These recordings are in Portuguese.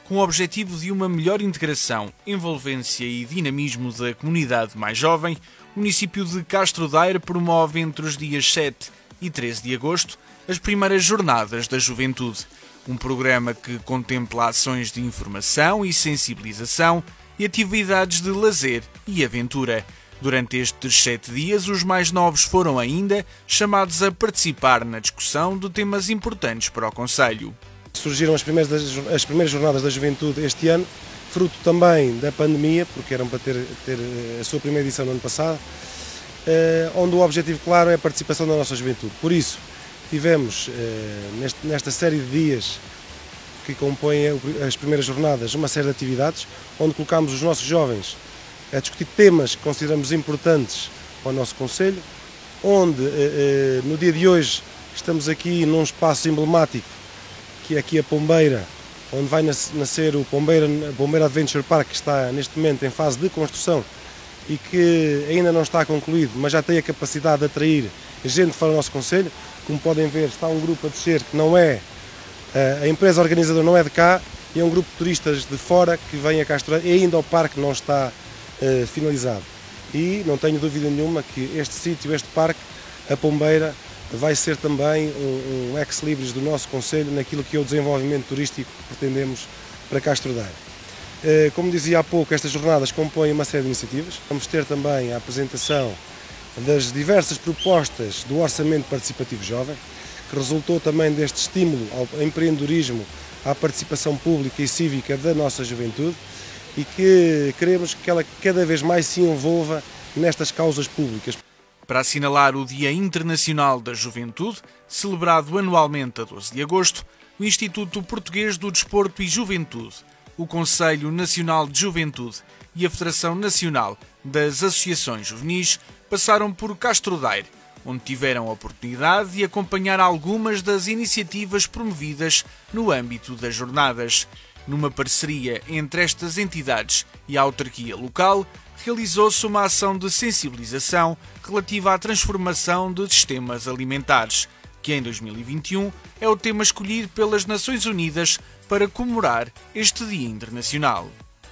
com o objetivo de uma melhor integração, envolvência e dinamismo da comunidade mais jovem, o município de Castro Daire promove entre os dias 7 e 13 de agosto as primeiras Jornadas da Juventude, um programa que contempla ações de informação e sensibilização e atividades de lazer e aventura. Durante estes 7 dias, os mais novos foram ainda chamados a participar na discussão de temas importantes para o concelho. Surgiram as primeiras Jornadas da Juventude este ano, fruto também da pandemia, porque eram para ter a sua primeira edição no ano passado, onde o objetivo claro é a participação da nossa juventude. Por isso, tivemos nesta série de dias que compõem as primeiras jornadas uma série de atividades, onde colocámos os nossos jovens a discutir temas que consideramos importantes para o nosso concelho, onde no dia de hoje estamos aqui num espaço emblemático, que é aqui a Pombeira, onde vai nascer o Pombeira Adventure Park, que está neste momento em fase de construção e que ainda não está concluído, mas já tem a capacidade de atrair gente fora do nosso concelho. Como podem ver, está um grupo a descer que não é, a empresa organizadora não é de cá, e é um grupo de turistas de fora que vem a Castro Daire, e ainda o parque não está finalizado. E não tenho dúvida nenhuma que este sítio, este parque, a Pombeira, vai ser também um ex-libris do nosso concelho naquilo que é o desenvolvimento turístico que pretendemos para Castro Daire. Como dizia há pouco, estas jornadas compõem uma série de iniciativas. Vamos ter também a apresentação das diversas propostas do Orçamento Participativo Jovem, que resultou também deste estímulo ao empreendedorismo, à participação pública e cívica da nossa juventude, e que queremos que ela cada vez mais se envolva nestas causas públicas. Para assinalar o Dia Internacional da Juventude, celebrado anualmente a 12 de agosto, o Instituto Português do Desporto e Juventude, o Conselho Nacional de Juventude e a Federação Nacional das Associações Juvenis passaram por Castro Daire, onde tiveram a oportunidade de acompanhar algumas das iniciativas promovidas no âmbito das jornadas. Numa parceria entre estas entidades e a autarquia local, realizou-se uma ação de sensibilização relativa à transformação de sistemas alimentares, que em 2021 é o tema escolhido pelas Nações Unidas para comemorar este Dia Internacional.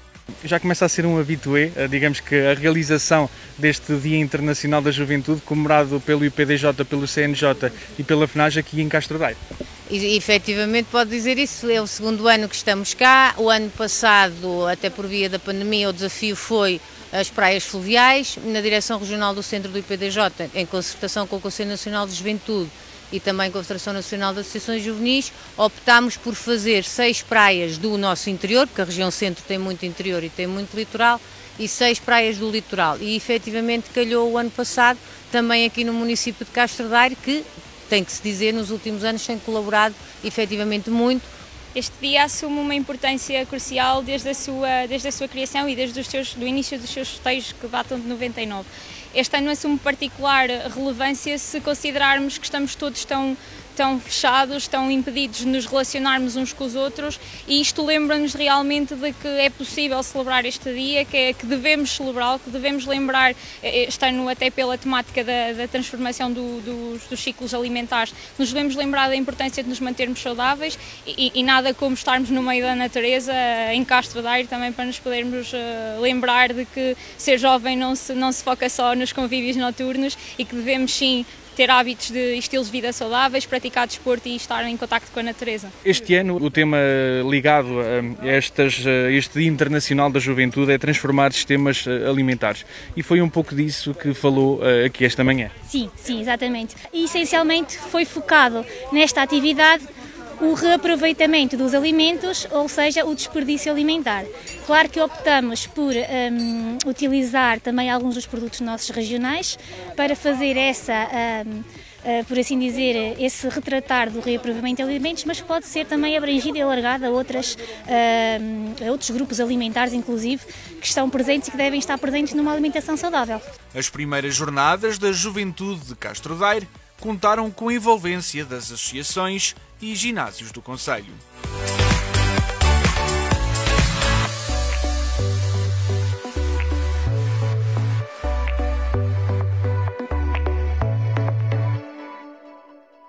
Já começa a ser um habitué, digamos que a realização deste Dia Internacional da Juventude, comemorado pelo IPDJ, pelo CNJ e pela FNAJ aqui em Castro Daire. E efetivamente pode dizer isso, é o segundo ano que estamos cá. O ano passado, até por via da pandemia, o desafio foi as praias fluviais. Na Direção Regional do Centro do IPDJ, em concertação com o Conselho Nacional de Juventude e também com a Federação Nacional de Associações Juvenis, optámos por fazer 6 praias do nosso interior, porque a região centro tem muito interior e tem muito litoral, e 6 praias do litoral. E efetivamente calhou o ano passado também aqui no município de Castro Daire, que tem que se dizer, nos últimos anos tem colaborado efetivamente muito. Este dia assume uma importância crucial desde a sua criação e desde do início dos seus festejos, que datam de 99. Este ano assume particular relevância se considerarmos que estamos todos tão fechados, tão impedidos de nos relacionarmos uns com os outros, e isto lembra-nos realmente de que é possível celebrar este dia, que devemos celebrá-lo, que devemos lembrar, este ano até pela temática da transformação dos ciclos alimentares, nos devemos lembrar da importância de nos mantermos saudáveis e nada como estarmos no meio da natureza, em Castro Daire, também para nos podermos lembrar de que ser jovem não se foca só nos convívios noturnos e que devemos sim ter hábitos de estilos de vida saudáveis, praticar desporto e estar em contacto com a natureza. Este ano o tema ligado a este Dia Internacional da Juventude é transformar sistemas alimentares, e foi um pouco disso que falou aqui esta manhã. Sim, exatamente. E essencialmente foi focado nesta atividade o reaproveitamento dos alimentos, ou seja, o desperdício alimentar. Claro que optamos por utilizar também alguns dos produtos nossos regionais para fazer por assim dizer, esse retratar do reaproveitamento de alimentos, mas pode ser também abrangido e alargado a outros grupos alimentares, inclusive, que estão presentes e que devem estar presentes numa alimentação saudável. As primeiras jornadas da Juventude de Castro Daire contaram com a envolvência das associações e ginásios do concelho.